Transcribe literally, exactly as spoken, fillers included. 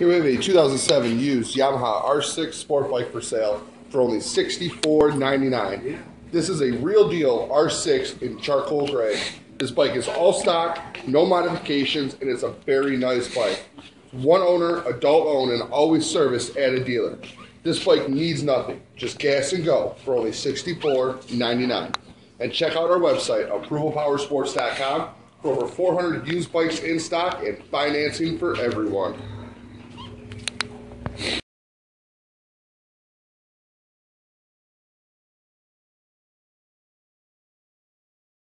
Here we have a two thousand seven used Yamaha R six sport bike for sale for only sixty-four ninety-nine. This is a real deal R six in charcoal gray. This bike is all stock, no modifications, and it's a very nice bike. One owner, adult owned, and always serviced at a dealer. This bike needs nothing, just gas and go for only sixty-four ninety-nine. And check out our website, approval power sports dot com, for over four hundred used bikes in stock and financing for everyone.